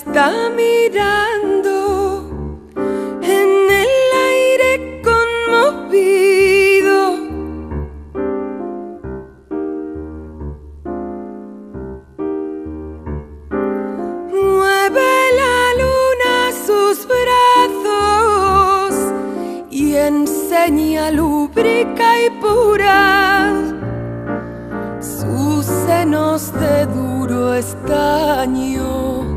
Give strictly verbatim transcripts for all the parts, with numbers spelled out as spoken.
está mirando en el aire conmovido. Mueve la luna sus brazos y enseña lúbrica y pura sus senos de duro estaño.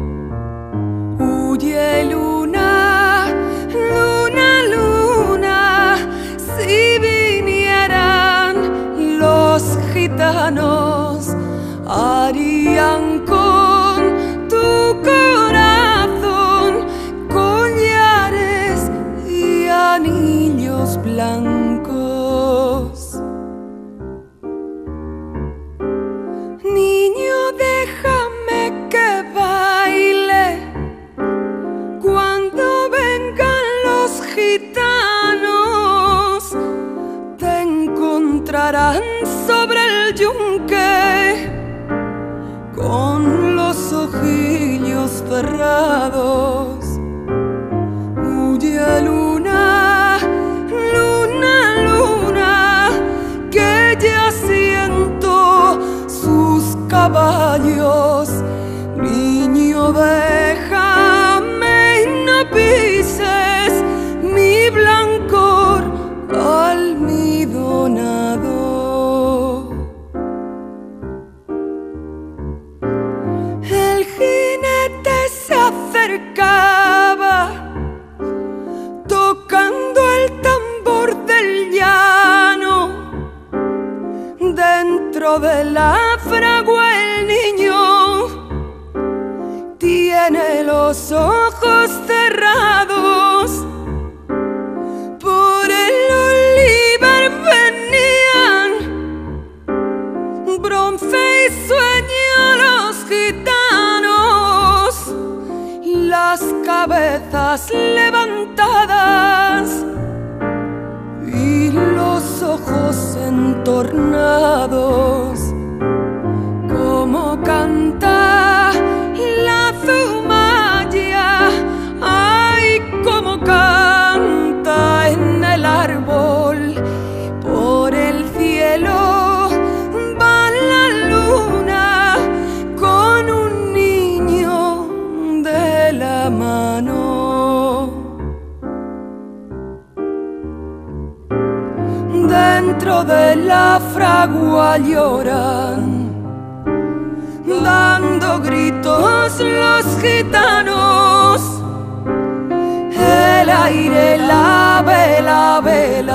Huye luna, luna, luna, si vinieran los gitanos, harían con tu corazón collares y anillos blancos. Niño, déjame que baile cuando vengan los gitanos. Te encontrarán sobre el yunque con los ojillos cerrados. Huye luna, luna, luna, que ya siento sus caballos. Niño, déjame y no pises mi blancor almidonado. El jinete se acercaba tocando el tambor del llano. Dentro de la fragua el niño tiene los ojos cerrados. Por el olivar venían bronce y sueño los gitanos, las cabezas levantadas y los ojos entornados. Como canta la zumaya, ay, como canta en el árbol. Por el cielo va la luna con un niño de la mano. Dentro de la fragua lloran, dando gritos los gitanos. El aire la vela, vela.